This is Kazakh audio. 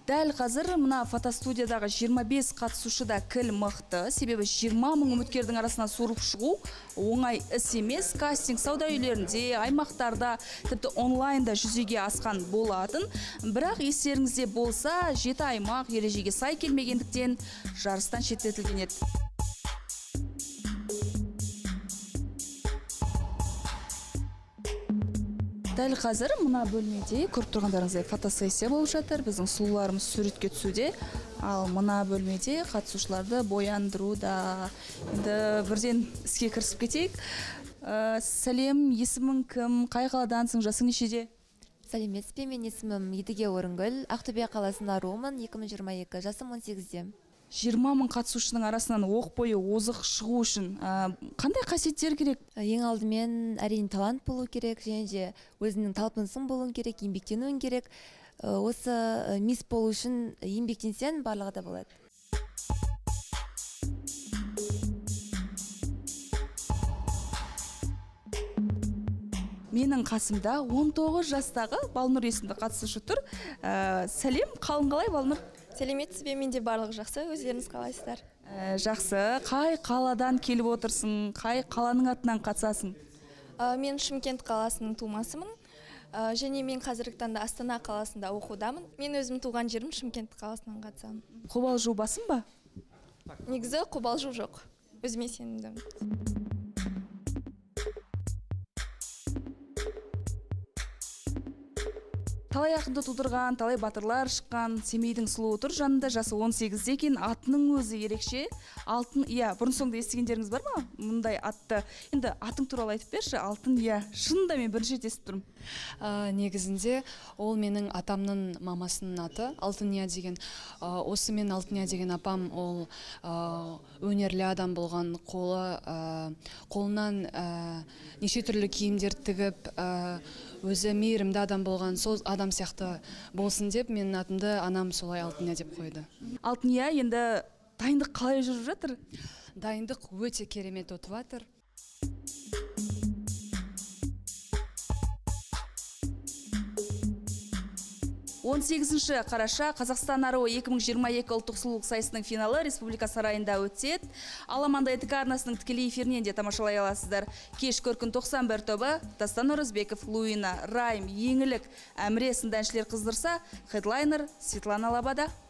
Дәл қазір мына фотостудиядағы 25 қатысушыда кіл мықты, себебі 20 мың үміткердің арасынан суырып шығу оңай іс емес. Кастинг сауда үйлерінде, аймақтарда, тіпті онлайнда жүзеге асқан болатын. Бірақ естеріңізде болса, 7 аймақ ережеге сай келмегендіктен жарыстан шеттетілген еді. Дәл қазір мына бөлмеде көріп тұрғандарыңыздай фотосессия болып жатыр. Біздің сұлуларымыз суретке түсуде. Ал мына бөлмеде қатысушыларды бояндыруда. Енді бірден іске кірісіп кетейік. Сәлем, есімің кім? Қай қаладансың? Жасың нешеде? Сәлеметсіз бе, мен есімім Едіге Орынгүл, Ақтөбе қаласында румын, 2022, жасым 18-де. 20 мың қатысушының арасынан оқ бойы озық шығу үшін қандай қасиеттер керек? Ең алдымен әрине талант болу керек, және де өзінің талпынысың болуың керек, еңбектенуің керек. Осы мисс болу үшін еңбектенсең, барлығы да болады. Менің қасымда 19 жастағы Балнұр есімді қатысушы тұр. Сәлем, қалың қалай, Балнұр? Сәлеметсіз бе, менде барлығы жақсы, өздеріңіз қалайсыздар? Жақсы. Қай қаладан келіп отырсың? Қай қаланың атынан қатысасың? Мен Шымкент қаласының тумасымын. Және мен қазіргі таңда Астана қаласында оқудамын. Мен өзім туған жерім Шымкент қаласынан қатысамын. Қобалжу басың ба? Негізі қобалжу жоқ. Өзіме сенімдімін. Талай ақынды тудырған, талай батырлар шыққан Семейдің сұлуы тұр жанында, жасы 18-де екен, атының өзі ерекше. Алтын, иә, бұрын соңды естігендеріңіз бар ма? Мұндай атты. Енді атың туралы айтып берші, Алтын, иә, шынында мен бірінші рет естіп тұрмын. Негізінде ол менің атамның мамасының аты, Алтыния деген. Осы мен Алтыния деген апам, ол өнерлі адам болған, қолынан неше түрлі киімдер тігіп, өзі мейірімді адам болған, сол адам сияқты болсын деп, менің атымды анам солай Алтыния деп қойды. Алтыния, енді дайындық қалай жүріп жатыр? Дайындық өте керемет өтіп жатыр. 18 қараша Қазақстан аруы 2022 ұлттық сұлулық сайысының финалы Республика сарайында өтеді. Аламанда ТК арнасының тікелей эфирінен де тамашалай аласыздар. Кеш көркін 91 тобы Дастан Оразбеков, Луина, Райм, Еңілік, Әміре сынды әншілер қыздырса, хедлайнер Светлана Лабада.